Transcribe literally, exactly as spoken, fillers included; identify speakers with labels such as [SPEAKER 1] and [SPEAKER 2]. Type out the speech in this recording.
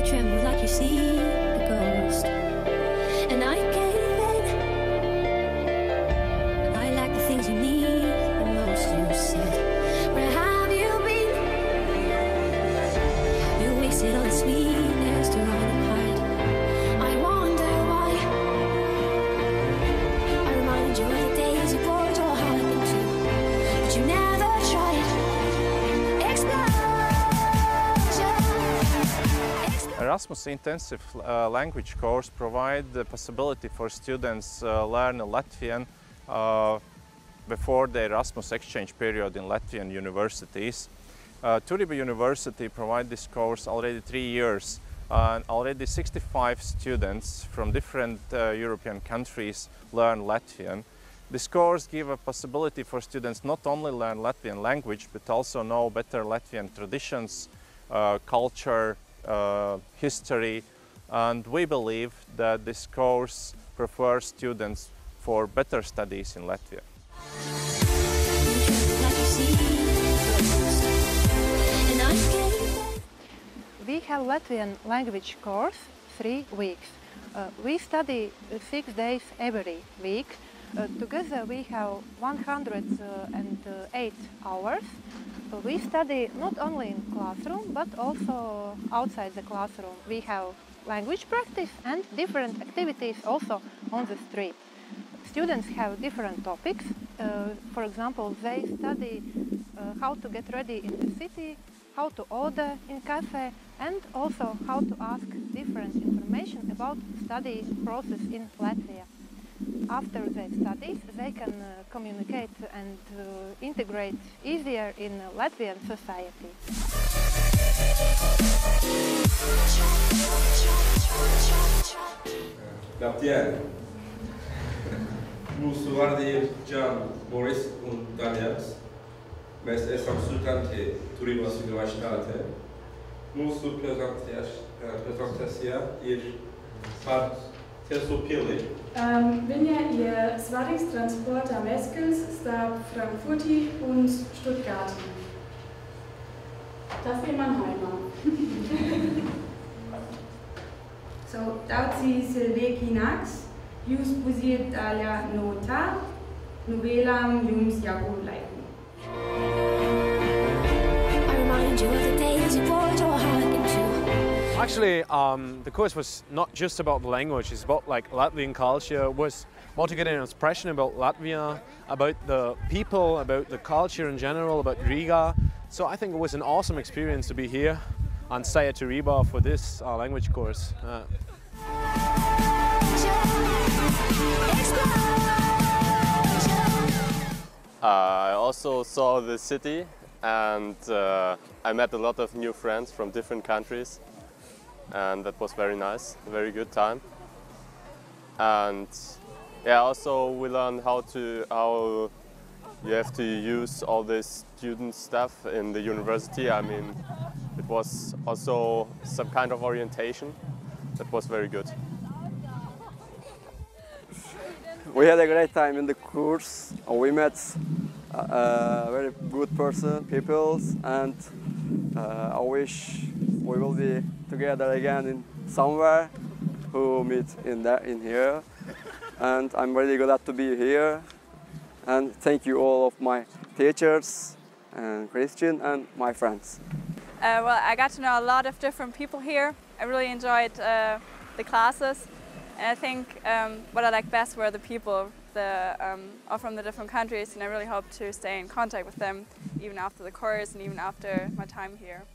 [SPEAKER 1] tremble like you see a ghost. And I gave in. I like the things you need the most. You said, where have you been? You wasted all the sweetness to run and hide. I wonder why. I remind you of the days you poured your heart into, but you never tried.
[SPEAKER 2] Erasmus Intensive uh, Language course provides the possibility for students uh, learn Latvian uh, before the Erasmus exchange period in Latvian universities. Uh, Turība University provides this course already three years, and already sixty-five students from different uh, European countries learn Latvian. This course gives a possibility for students not only learn Latvian language, but also know better Latvian traditions, uh, culture, uh, history, and we believe that this course prepares students for better studies in Latvia.
[SPEAKER 3] We have Latvian language course three weeks. Uh, we study six days every week. Uh, together we have one hundred eight hours. Uh, we study not only in classroom but also outside the classroom. We have language practice and different activities also on the street. Students have different topics. Uh, for example, they study uh, how to get ready in the city, how to order in cafe, and also how to ask different information about study process in Latvia. After their studies, they can uh, communicate and uh, integrate easier in uh, Latvian society.
[SPEAKER 4] Labdien! Mūsu vārdi ir Džan, Boris un Daniels. Mēs esam studenti Turības universitātē. Mūsu prezentācija ir par Tiesu pili.
[SPEAKER 5] Um, viņa ir svarīgs transporta mezgls starp Frankfurti un Stuttgarti. Tas ir Mannheimā.
[SPEAKER 6] So, tauci cilvēki nāks, jūs būsiet daļa no tā, nu vēlam jums jauku laiku.
[SPEAKER 1] I remind you of the days you poured your heart into.
[SPEAKER 7] Actually, um, the course was not just about the language, it's about like Latvian culture. It was more to get an impression about Latvia, about the people, about the culture in general, about Riga. So I think it was an awesome experience to be here and stay at Turība for this uh, language course. Uh,
[SPEAKER 8] I also saw the city, and uh, I met a lot of new friends from different countries, and that was very nice, a very good time. And yeah, also we learned how to how you have to use all this student stuff in the university. I mean, it was also some kind of orientation that was very good.
[SPEAKER 9] We had a great time in the course. We met uh, very good person, people, and uh, I wish we will be together again in somewhere who meet in there, in here. And I'm really glad to be here. And thank you all of my teachers, and Christian, and my friends.
[SPEAKER 10] Uh, well, I got to know a lot of different people here. I really enjoyed uh, the classes. And I think um, what I liked best were the people the, um, all from the different countries, and I really hope to stay in contact with them even after the course and even after my time here.